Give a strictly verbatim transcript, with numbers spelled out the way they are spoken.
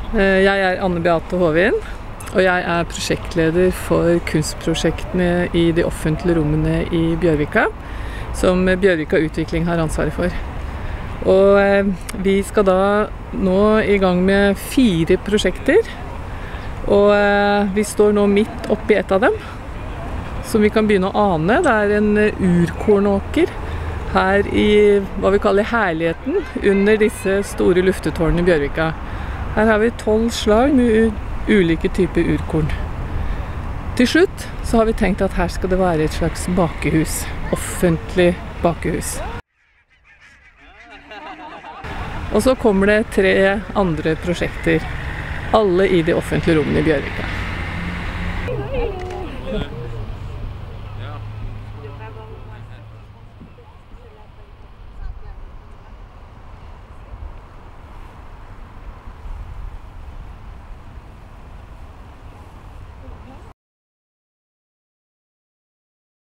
Jeg er Anne Beate Håvin, og jeg er prosjektleder for kunstprosjektene i de offentlige rommene i Bjørvika, som Bjørvika Utvikling har ansvaret for. Og vi skal da nå i gang med fire prosjekter, og vi står nå midt oppi et av dem, som vi kan begynne å ane. Det er en urkornåker her i hva vi kaller herligheten, under disse store luftetårnene i Bjørvika. Her har vi tolv slag med ulike typer urkorn. Til slutt så har vi tenkt at her skal det være et slags bakehus, offentlig bakehus. Og så kommer det tre andre prosjekter, alle i de offentlige rommene i Bjørvika.